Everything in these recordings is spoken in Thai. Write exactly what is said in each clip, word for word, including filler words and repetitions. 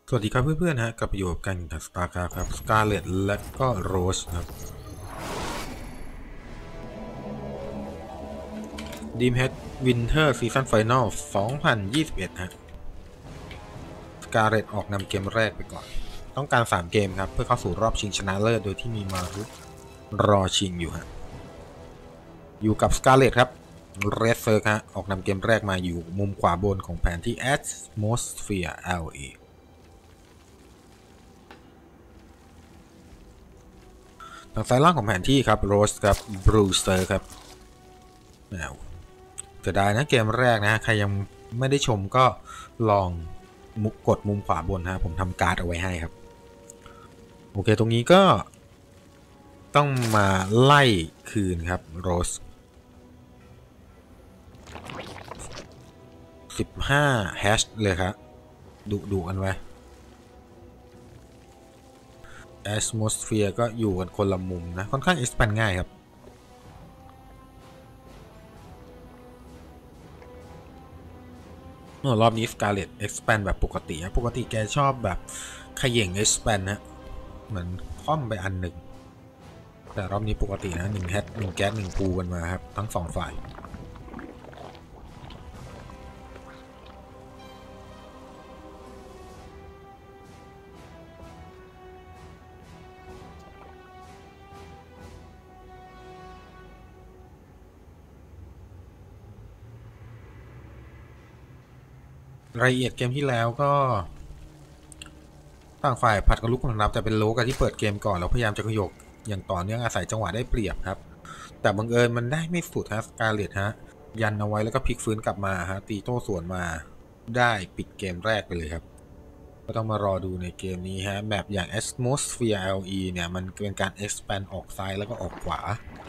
สวัสดีครับเพื่อนๆฮะกลับมาอยู่กับกันกับสตาร์คราฟครับสกาเลตและก็โรสครับดีมเฮดวินเทอร์ซีซั่นไฟนอลสองพันยี่สิบเอ็ดฮะสกาเลตออกนำเกมแรกไปก่อนต้องการสามเกมครับเพื่อเข้าสู่รอบชิงชนะเลิศโดยที่มีมารุรอชิงอยู่ฮะอยู่กับสกาเลตครับเรดเซอร์ฮะออกนำเกมแรกมาอยู่มุมขวาบนของแผนที่ Atmosphere แอล เอ ทางซ้ายล่างของแผนที่ครับโรสครับบรูสเตอร์ครับจะได้นะเกมแรกนะใครยังไม่ได้ชมก็ลองมุกกดมุมขวาบนฮะผมทำการ์ดเอาไว้ให้ครับโอเคตรงนี้ก็ต้องมาไล่คืนครับโรสสิบห้าแฮชเลยครับดุดุกันไว้ Atmosphere ก็อยู่กันคนละมุมนะค่อนข้าง expand ง่ายครับรอบนี้ Scarlet expand แบบปกติปกติแกชอบแบบขย่ง expand นะเหมือนค่อมไปอันหนึ่งแต่รอบนี้ปกตินะหนึ่งแฮชหนึ่งแก๊สหนึ่งพูกันมาครับทั้งสองฝ่ายรายละเอียดเกมที่แล้วก็ต่างฝ่ายผัดกันลุกกันรับแต่เป็นโลกันที่เปิดเกมก่อนแล้วพยายามจะขยกอย่างต่อเนื่องอาศัยจังหวะได้เปรียบครับแต่บังเอิญมันได้ไม่สุดฮะสกาเลตฮะยันเอาไว้แล้วก็พลิกฟื้นกลับมาฮะตีโต้สวนมาได้ปิดเกมแรกไปเลยครับก็ต้องมารอดูในเกมนี้ฮะแบบอย่าง Atmosphere แอล อี เนี่ยมันเป็นการ expand ออกซ้ายแล้วก็ออกขวา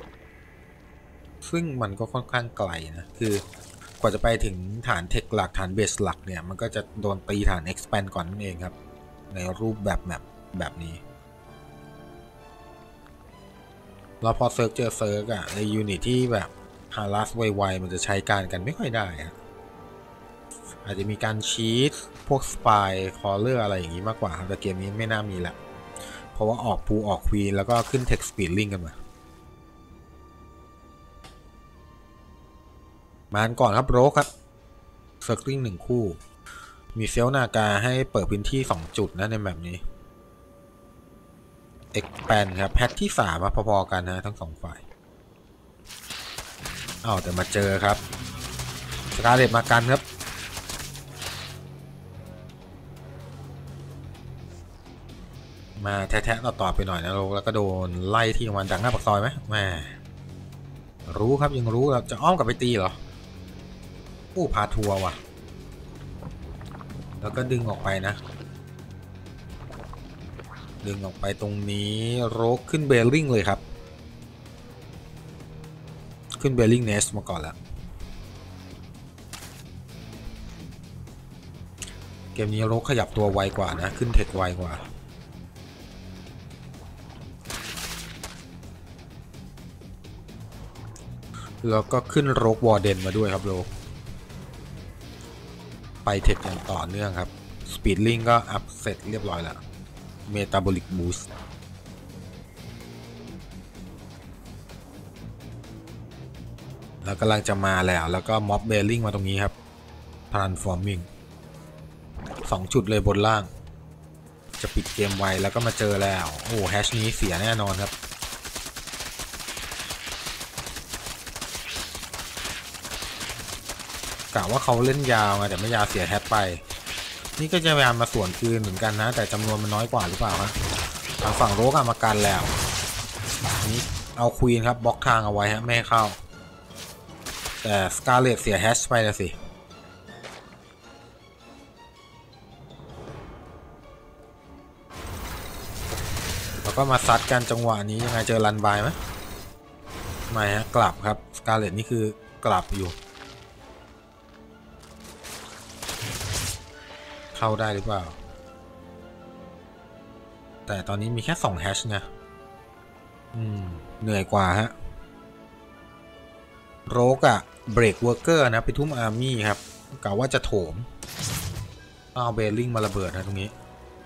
ซึ่งมันก็ค่อนข้างไกลนะคือกว่าจะไปถึงฐานเทคหลักฐานเบสหลักเนี่ยมันก็จะโดนตีฐาน expand ก่อนนั่นเองครับในรูปแบบแบบแบบนี้เราพอเซิร์ฟเจอเซิร์ฟอะในยูนิตที่แบบฮารัสไวๆมันจะใช้การกันไม่ค่อยได้อะอาจจะมีการชีตพวกสปายคอลเลอร์อะไรอย่างนี้มากกว่าแต่เกมนี้ไม่น่ามีละเพราะว่าออกพูออกควีนแล้วก็ขึ้นเทคสปีดลิงกันมามาก่อนครับโรกครับเซิร์ฟลิงหนึ่งคู่มีเซลนากาให้เปิดพื้นที่สองจุดนะในแบบนี้เอ็กแปนครับแพทที่สามพอๆกันนะทั้งสองฝ่ายอ้าวแต่มาเจอครับสกาเลตมากันครับมาแทะๆต่อๆไปหน่อยนะโรกแล้วก็โดนไล่ที่มันดังหน้าปากซอยไหมแม่รู้ครับยังรู้เราจะอ้อมกลับไปตีเหรอผู้พาทัวร์ว่ะแล้วก็ดึงออกไปนะดึงออกไปตรงนี้โรกขึ้นเบลลิงเลยครับขึ้นเบลลิงเนสมาก่อนแล้วเกมนี้โรกขยับตัวไวกว่านะขึ้นเทคไวกว่าแล้วก็ขึ้นโรกวอร์เดนมาด้วยครับโรกไปเทคอย่างต่อเนื่องครับสปีดลิงก็อัพเสร็จเรียบร้อยแล้วเมตาบอลิกบูสต์แล้วกำลังจะมาแล้วแล้วก็ม็อบเบลลิงมาตรงนี้ครับทรานส์ฟอร์มิงสองจุดเลยบนล่างจะปิดเกมไวแล้วก็มาเจอแล้วโอ้แฮชนี้เสียแน่นอนครับกะว่าเขาเล่นยาวไงแต่ไม่ยาวเสียแฮชไปนี่ก็จะพยายามมาสวนคืนเหมือนกันนะแต่จำนวนมันน้อยกว่าหรือเปล่าฮะทางฝั่งโรกมากันแล้วนี่เอาควีนครับบล็อกทางเอาไว้ฮะไม่ให้เข้าแต่สกาเลตเสียแฮชไปแล้วสิแล้วก็มาซัดกันจังหวะนี้ยังไงเจอรันบายไหมไม่ฮะกลับครับสกาเลตนี่คือกลับอยู่เข้าได้หรือเปล่าแต่ตอนนี้มีแค่สองแฮชนะอืมเหนื่อยกว่าฮะโรกอะเบรกเวอร์เกอร์นะไปทุ่มอาร์มี่ครับกะว่าจะโถมเอาเบลลิงมาระเบิดนะตรงนี้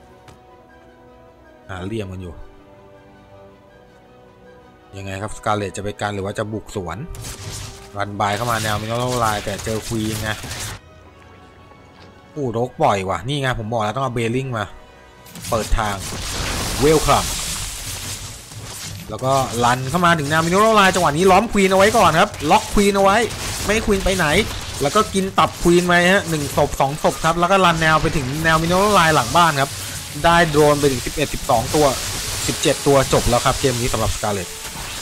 หาเหลี่ยมกันอยู่ยังไงครับสกาเลตจะไปกันหรือว่าจะบุกสวนรันบายเข้ามาแนวมิโนโลไลน์แต่เจอควีนไงอู้รกบ่อยว่ะนี่ไงผมบอกแล้วต้องเอาเบลลิงมาเปิดทางเวลคัมแล้วก็ลันเข้ามาถึงแนวมิโนโลไลน์จังหวะนี้ล้อมควีนเอาไว้ก่อนครับล็อกควีนเอาไว้ไม่ให้ควีนไปไหนแล้วก็กินตับควีนไปฮะหนึ่งศพสองศพครับแล้วก็ลันแนวไปถึงแนวมิโนโลไลน์หลังบ้านครับได้โดรนไปถึงสิบเอ็ด สิบสองตัวสิบเจ็ดตัวจบแล้วครับเกมนี้สำหรับสกาเลต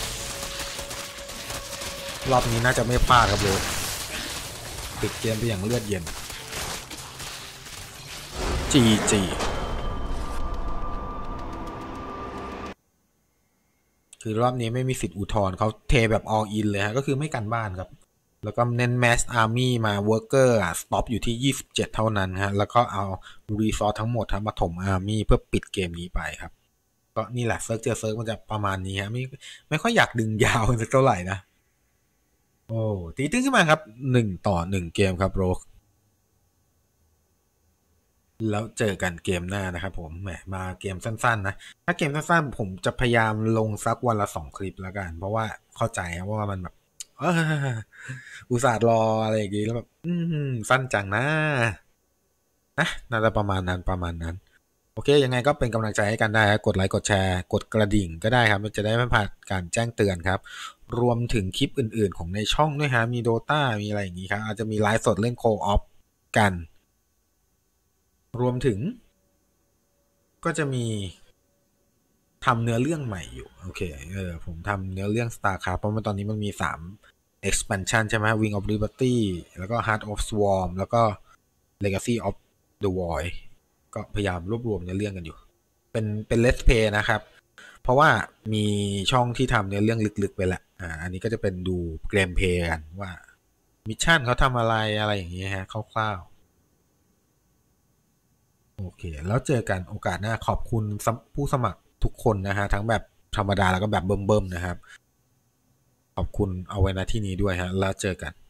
รอบนี้น่าจะไม่พลาดครับโรสปิดเกมไปอย่างเลือดเย็น จี จี คือรอบนี้ไม่มีสิทธิ์อุทธรณ์เขาเทแบบ all in เลยฮะก็คือไม่กันบ้านครับแล้วก็เน้น mass army มา worker อ่ะ stop อยู่ที่ยี่สิบเจ็ดเท่านั้นฮะแล้วก็เอา resource ทั้งหมดมาถม army เพื่อปิดเกมนี้ไปครับก็นี่แหละเซิร์ฟเจอเซิร์ฟมันจะประมาณนี้ฮะไม่ไม่ค่อยอยากดึงยาวสักเท่าไหร่นะโอ้ตีตึ้งขึ้นมาครับหนึ่งต่อหนึ่งเกมครับโรกแล้วเจอกันเกมหน้านะครับผมแหมมาเกมสั้นๆนะถ้าเกมสั้นๆผมจะพยายามลงสักวันละสองคลิปแล้วกันเพราะว่าเข้าใจว่ามันแบบเอออุตส่าห์รออะไรอย่างงี้แล้วแบบอืมสั้นจังนะนะน่าจะประมาณนั้นประมาณนั้นโอเคยังไงก็เป็นกำลังใจให้กันได้กดไลค์กดแชร์กดกระดิ่งก็ได้ครับมันจะได้ไม่พลาดการแจ้งเตือนครับรวมถึงคลิปอื่นๆของในช่องด้วยฮะมี Dota มีอะไรอย่างงี้ครับอาจจะมีไลฟ์สดเล่นโคออฟกันรวมถึงก็จะมีทำเนื้อเรื่องใหม่อยู่โอเคเออผมทำเนื้อเรื่อง StarCraft เพราะมันตอนนี้มันมีสาม expansion ใช่ไหม Wing of Liberty แล้วก็ Heart of Swarm แล้วก็ Legacy of the Void ก็พยายามรวบรวมเนื้อเรื่องกันอยู่เป็นเป็น Let's Play นะครับเพราะว่ามีช่องที่ทำเนื้อเรื่องลึกๆไปแล้วอ่าอันนี้ก็จะเป็นดูเกมเพลย์กันว่ามิชชั่นเขาทำอะไรอะไรอย่างเงี้ยฮะคร่าวๆโอเคแล้วเจอกันโอกาสหน้าขอบคุณผู้สมัครทุกคนนะฮะทั้งแบบธรรมดาแล้วก็แบบเบิ่มๆนะครับขอบคุณเอาไว้ณที่นี้ด้วยฮะแล้วเจอกัน